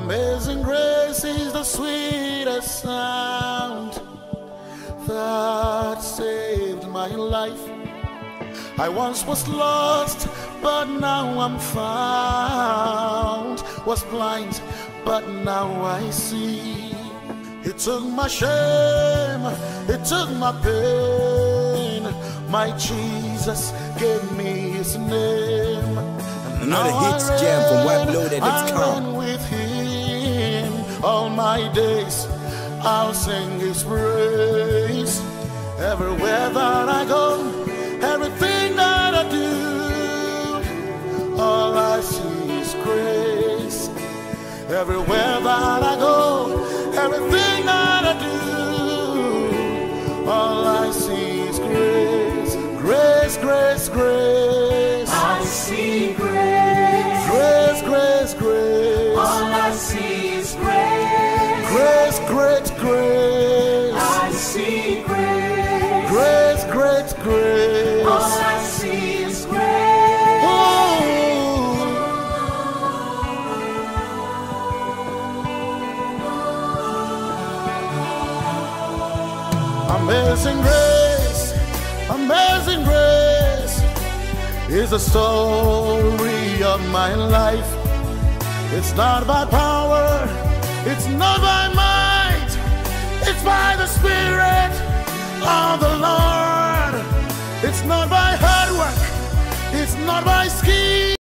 Amazing grace is the sweetest sound that saved my life. I once was lost, but now I'm found. Was blind, but now I see. It took my shame, it took my pain. My Jesus gave me his name. Another hits jam from I ran with him all my days. I'll sing his praise. Everywhere that I go, everything that I do, all I see is grace. Everywhere that I go, everything that I do, all I see is grace. Grace, grace, grace. I see grace. Grace, grace, grace. All I see is grace. Grace, great grace. I see grace. Grace, great grace. All I see is grace. Oh. Amazing grace, amazing grace is the story of my life. It's not by power, it's not by might, it's by the Spirit of the Lord. It's not by hard work, it's not by scheme.